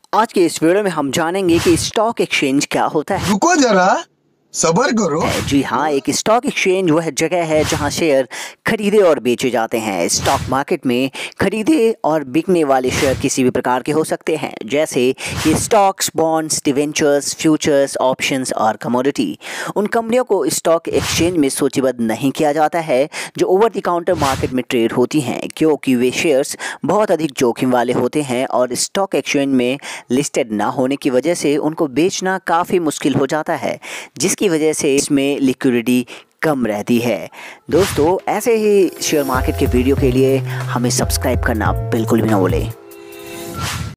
आज के इस वीडियो में हम जानेंगे कि स्टॉक एक्सचेंज क्या होता है। रुको जरा, सब्र करो। जी हाँ, एक स्टॉक एक्सचेंज वह जगह है जहां शेयर खरीदे और बेचे जाते हैं। स्टॉक मार्केट में खरीदे और बिकने वाले शेयर किसी भी प्रकार के हो सकते हैं, जैसे कि stocks, bonds, debentures, futures, options और कमोडिटी। उन कंपनियों को स्टॉक एक्सचेंज में सूचीबद्ध नहीं किया जाता है जो ओवर द काउंटर मार्केट में ट्रेड होती हैं, क्योंकि वे शेयर्स बहुत अधिक जोखिम वाले होते हैं और स्टॉक एक्सचेंज में लिस्टेड ना होने की वजह से उनको बेचना काफ़ी मुश्किल हो जाता है, जिसकी वजह से इसमें लिक्विडिटी कम रहती है। दोस्तों, ऐसे ही शेयर मार्केट के वीडियो के लिए हमें सब्सक्राइब करना बिल्कुल भी ना भूलें।